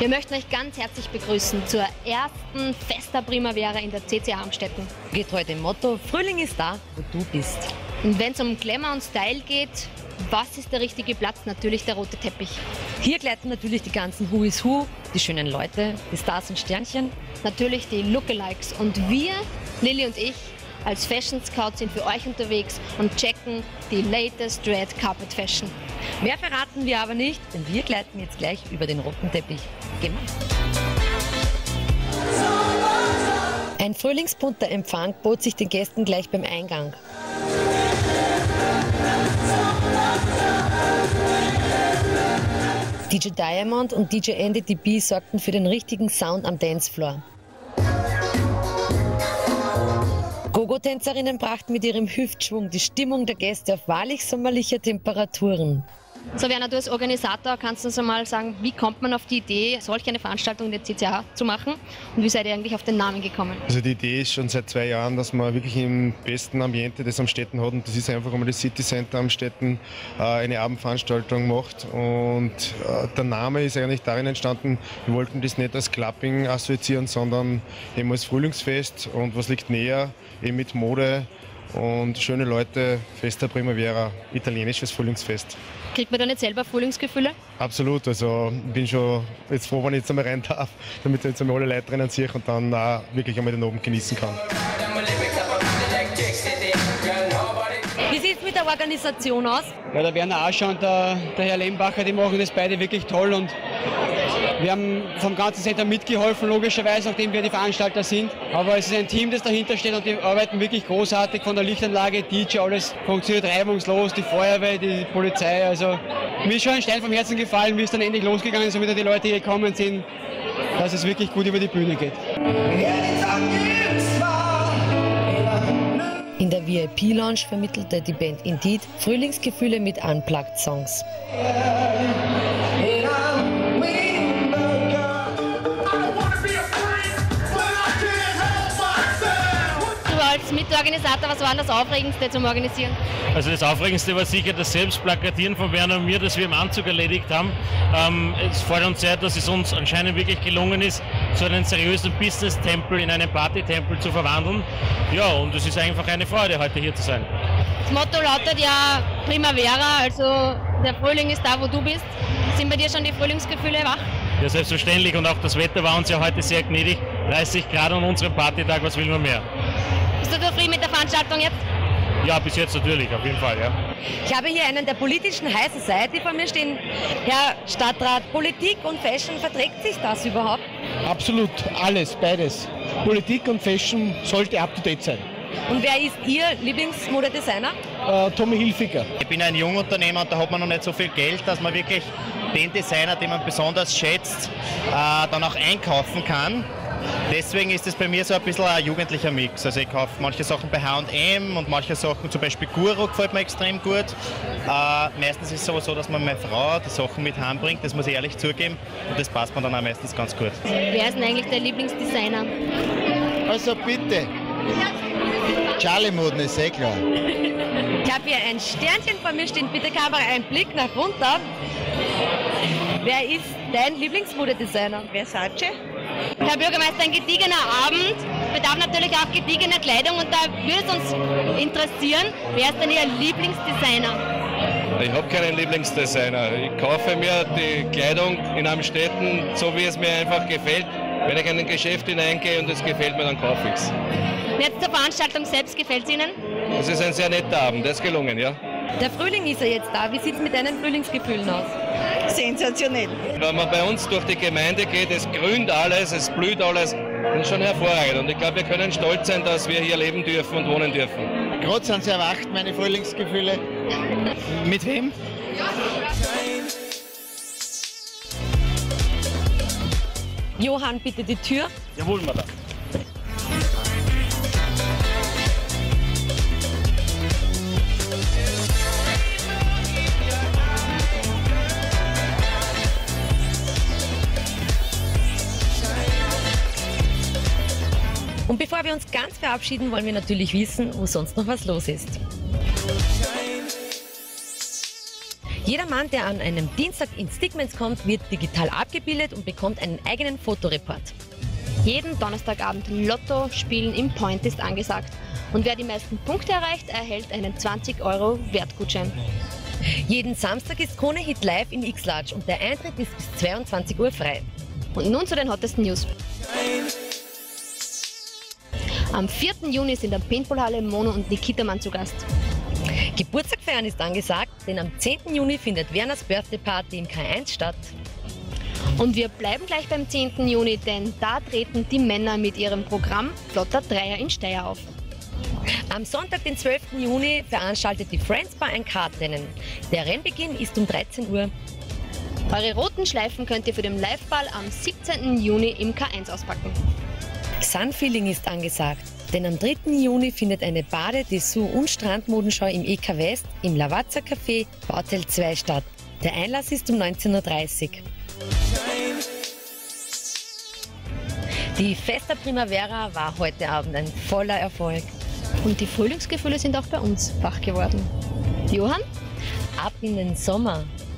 Wir möchten euch ganz herzlich begrüßen zur ersten Festa Primavera in der CCA Amstetten. Geht heute im Motto: Frühling ist da, wo du bist. Und wenn es um Glamour und Style geht, was ist der richtige Platz? Natürlich der rote Teppich. Hier gleiten natürlich die ganzen Who is Who, die schönen Leute, die Stars und Sternchen. Natürlich die Lookalikes. Und wir, Lilly und ich, als Fashion Scouts sind für euch unterwegs und checken die latest Red Carpet Fashion. Mehr verraten wir aber nicht, denn wir gleiten jetzt gleich über den roten Teppich. Gehen wir. Ein frühlingsbunter Empfang bot sich den Gästen gleich beim Eingang. DJ Diamond und DJ Andy DB sorgten für den richtigen Sound am Dancefloor. Gogo-Tänzerinnen brachten mit ihrem Hüftschwung die Stimmung der Gäste auf wahrlich sommerliche Temperaturen. So, Werner, du als Organisator kannst uns einmal sagen, wie kommt man auf die Idee, solch eine Veranstaltung in der CCA zu machen und wie seid ihr eigentlich auf den Namen gekommen? Also die Idee ist schon seit 2 Jahren, dass man wirklich im besten Ambiente das Amstetten hat und das ist einfach einmal das City Center Amstetten, eine Abendveranstaltung macht und der Name ist eigentlich darin entstanden, wir wollten das nicht als Clubbing assoziieren, sondern eben als Frühlingsfest und was liegt näher, eben mit Mode und schöne Leute, Festa Primavera, italienisches Frühlingsfest. Kriegt man da nicht selber Frühlingsgefühle? Absolut, also ich bin schon jetzt froh, wenn ich jetzt einmal rein darf, damit ich jetzt einmal alle Leute drinnen sehe und dann auch wirklich einmal den Abend genießen kann. Wie sieht es mit der Organisation aus? Ja, der Werner Ascher und der Herr Lembacher, die machen das beide wirklich toll und wir haben vom ganzen Center mitgeholfen, logischerweise, nachdem wir die Veranstalter sind. Aber es ist ein Team, das dahinter steht und die arbeiten wirklich großartig von der Lichtanlage, DJ, alles funktioniert reibungslos, die Feuerwehr, die Polizei. Also mir ist schon ein Stein vom Herzen gefallen, wie es dann endlich losgegangen ist und wieder die Leute hier gekommen sind, dass es wirklich gut über die Bühne geht. In der VIP-Lounge vermittelte die Band Indeed Frühlingsgefühle mit Unplugged-Songs. Als Mitorganisator, was war das Aufregendste zum Organisieren? Also das Aufregendste war sicher das Selbstplakatieren von Werner und mir, das wir im Anzug erledigt haben. Es freut uns sehr, dass es uns anscheinend wirklich gelungen ist, so einen seriösen Business-Tempel in einen Party-Tempel zu verwandeln. Ja, und es ist einfach eine Freude, heute hier zu sein. Das Motto lautet ja Primavera, also der Frühling ist da, wo du bist. Sind bei dir schon die Frühlingsgefühle wach? Ja, selbstverständlich, und auch das Wetter war uns ja heute sehr gnädig. 30 Grad an unserem Partytag, was will man mehr? Bist du zufrieden mit der Veranstaltung jetzt? Ja, bis jetzt natürlich, auf jeden Fall, ja. Ich habe hier einen der politischen High Society vor mir stehen. Herr Stadtrat, Politik und Fashion, verträgt sich das überhaupt? Absolut, alles, beides. Politik und Fashion sollte up to date sein. Und wer ist Ihr Lieblingsmodedesigner? Tommy Hilfiger. Ich bin ein Jungunternehmer und da hat man noch nicht so viel Geld, dass man wirklich den Designer, den man besonders schätzt, dann auch einkaufen kann. Deswegen ist es bei mir so ein bisschen ein jugendlicher Mix. Also ich kaufe manche Sachen bei H&M und manche Sachen, zum Beispiel Guru, gefällt mir extrem gut. Meistens ist es aber so, dass man meine Frau die Sachen mit heimbringt, das muss ich ehrlich zugeben. Und das passt mir dann auch meistens ganz gut. Wer ist denn eigentlich der Lieblingsdesigner? Also bitte. Charlie Moden ist eh klar. Ich habe hier ein Sternchen vor mir stehen. Bitte Kamera, ein Blick nach runter. Wer ist dein Lieblingsmodedesigner? Versace. Herr Bürgermeister, ein gediegener Abend bedarf natürlich auch gediegener Kleidung und da würde es uns interessieren, wer ist denn Ihr Lieblingsdesigner? Ich habe keinen Lieblingsdesigner. Ich kaufe mir die Kleidung in Amstetten, so wie es mir einfach gefällt. Wenn ich in ein Geschäft hineingehe und es gefällt mir, dann kaufe ich es. Jetzt zur Veranstaltung selbst, gefällt es Ihnen? Es ist ein sehr netter Abend, das ist gelungen, ja. Der Frühling ist ja jetzt da. Wie sieht es mit deinen Frühlingsgefühlen aus? Sensationell. Wenn man bei uns durch die Gemeinde geht, es grünt alles, es blüht alles. Das ist schon hervorragend. Und ich glaube, wir können stolz sein, dass wir hier leben dürfen und wohnen dürfen. Gerade sind sie erwacht, meine Frühlingsgefühle. Mit wem? Johann, bitte die Tür. Jawohl, Madame. Und bevor wir uns ganz verabschieden, wollen wir natürlich wissen, wo sonst noch was los ist. Jeder Mann, der an einem Dienstag ins Stigmans kommt, wird digital abgebildet und bekommt einen eigenen Fotoreport. Jeden Donnerstagabend Lotto spielen im Point ist angesagt. Und wer die meisten Punkte erreicht, erhält einen 20 € Wertgutschein. Jeden Samstag ist Krone Hit live in X-Large und der Eintritt ist bis 22 Uhr frei. Und nun zu den hottesten News. Am 4. Juni sind in der Paintballhalle Mono und Nikita Mann zu Gast. Geburtstag feiern ist angesagt, denn am 10. Juni findet Werners Birthday Party im K1 statt. Und wir bleiben gleich beim 10. Juni, denn da treten die Männer mit ihrem Programm Flotter Dreier in Steyr auf. Am Sonntag, den 12. Juni, veranstaltet die Friends Bar ein Kartrennen. Der Rennbeginn ist um 13 Uhr. Eure roten Schleifen könnt ihr für den Liveball am 17. Juni im K1 auspacken. Sunfeeling ist angesagt, denn am 3. Juni findet eine Bade-, Dessous- und Strandmodenschau im EK West im Lavazza Café Bauteil 2 statt. Der Einlass ist um 19:30 Uhr. Die Festa Primavera war heute Abend ein voller Erfolg. Und die Frühlingsgefühle sind auch bei uns wach geworden. Johann? Ab in den Sommer.